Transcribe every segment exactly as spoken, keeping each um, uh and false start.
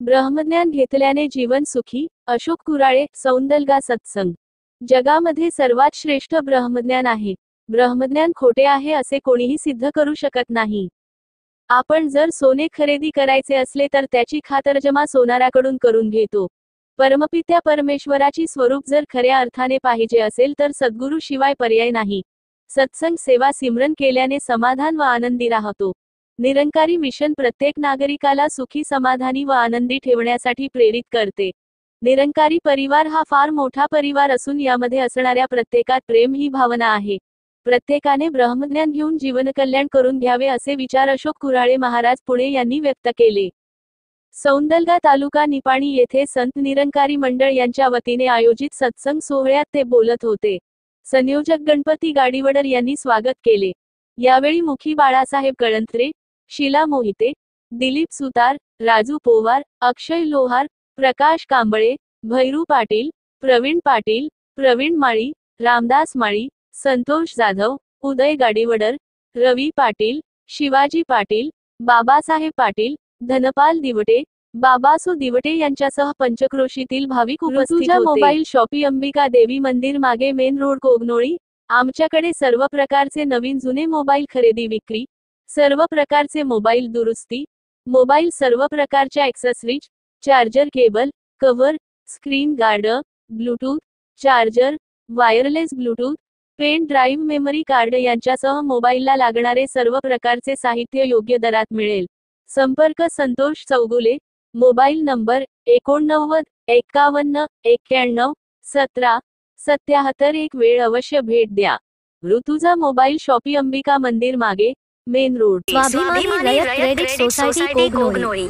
ब्रह्मज्ञान घेतल्याने जीवन सुखी. अशोक कुराळे, सौंदलगा सत्संग. जगामध्ये सर्वात श्रेष्ठ ब्रह्मज्ञान आहे. ब्रह्मज्ञान खोटे आहे असे कोणीही सिद्ध करू शकत नाही. आपण जर सोने खरेदी करायचे असले तर त्याची खातरजमा सोनाराकडून करून घेतो. परमपित्या परमेश्वराची स्वरूप जर खऱ्या अर्थाने पाहिजे असेल तर सद्गुरू शिवाय पर्याय नाही. सत्संग सेवा सिमरन केल्याने समाधान व आनंदी राहतो. निरंकारी मिशन प्रत्येक नागरिकाला सुखी, समाधानी व आनंदी ठेवण्यासाठी प्रेरित करते. निरंकारी परिवार हा फार मोठा परिवार असून यामध्ये असणाऱ्या प्रत्येकात प्रेम ही भावना आहे. प्रत्येकाने ब्रह्मज्ञान घेऊन जीवनकल्याण करून घ्यावे असे विचार अशोक कुराळे महाराज पुणे यांनी व्यक्त केले. सौंदलगा तालुका निपाणी येथे संत निरंकारी मंडळ यांच्या वतीने आयोजित सत्संग सोहळ्यात ते बोलत होते. संयोजक गणपती गाडीवडर यांनी स्वागत केले. यावेळी मुखी बाळासाहेब कळंत्रे, शीला मोहिते, दिलीप सुतार, राजू पोवार, अक्षय लोहार, प्रकाश कांबळे, भैरू पाटील, प्रवीण पाटील, प्रवीण माळी, रामदास माळी, संतोष जाधव, उदय गाडीवडर, रवी पाटील, शिवाजी पाटील, बाबासाहेब पाटील, धनपाल दिवटे, बाबासो दिवटे यांच्यासह पंचक्रोशीतील भाविक उपस्थित होते. मोबाईल शॉपी अंबिका देवी मंदिर मागे मेन रोड कोगनोळी. आमच्याकडे सर्व प्रकारचे नवीन जुने मोबाईल खरेदी विक्री, सर्व प्रकारचे मोबाईल दुरुस्ती, मोबाईल सर्व प्रकारच्या accessories, charger cable, cover, screen guard, Bluetooth, charger, wireless Bluetooth, pen drive, memory card यांच्यासह मोबाईलला लागणारे सर्व प्रकारचे साहित्य योग्य दरात मिळेल. संपर्क संतोष चौगुले. मोबाईल नंबर एकोणनव्वद एक्कावन्न एक्क्याण्णव सतरा सत्याहत्तर. एक वेळ अवश्य भेट द्या. ऋतुजा मोबाईल शॉपी अंबिका मंदिर मागे, मेन रोड. स्वाभिमानी रयत क्रेडिट सोसायटी कोगनोळी.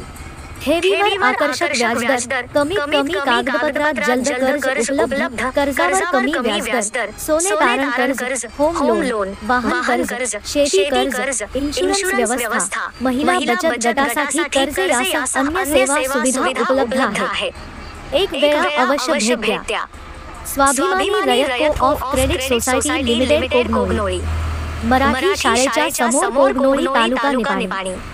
ठेवीवर आकर्षक व्याजदर, कमीत कमी कागदपत्रात जलद कर्ज उपलब्ध, कर्जावर कमी व्याजदर, सोने तारण कर्ज, होम लोन, वाहन कर्ज, शेती कर्ज, इन्शुरन्स व्यवस्था, महिला बचत गटासाठी कर्ज यासह अन्य सेवा सुविधा उपलब्ध आहे. एक वेळा अवश्य भेट द्या. Swabhimani Rayat co-op credit society limited Kognoli. Marathi शाळेच्या समोर कोगनोळी, तालुका निपाणी.